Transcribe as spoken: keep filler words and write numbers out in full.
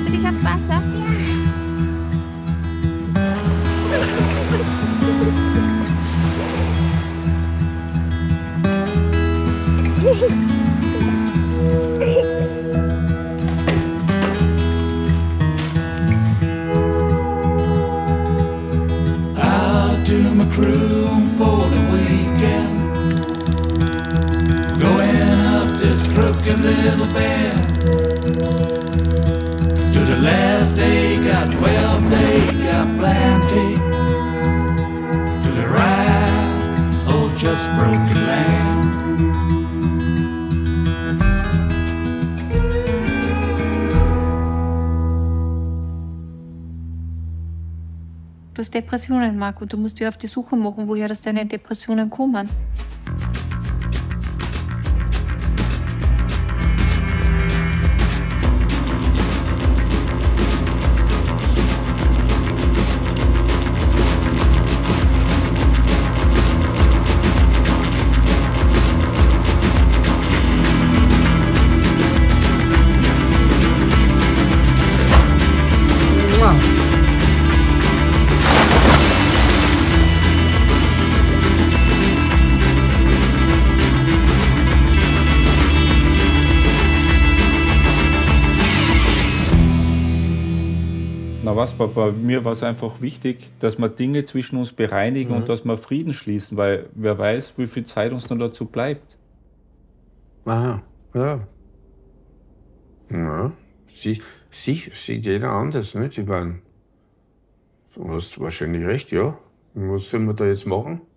du dich aufs Wasser? Out to my crew for the weekend, going up this crooked little bend. To the left they got wealth, they got plenty. To the right, oh, just broken land. Du hast Depressionen, Marco. Du musst dir auf die Suche machen, woher das deine Depressionen kommen. Na was, Papa, mir war es einfach wichtig, dass wir Dinge zwischen uns bereinigen Mhm. und dass wir Frieden schließen, weil wer weiß, wie viel Zeit uns noch dazu bleibt. Aha, ja. Ja, sie, sie, sieht jeder anders, nicht? Ich meine, du hast wahrscheinlich recht, ja. Was sollen wir da jetzt machen?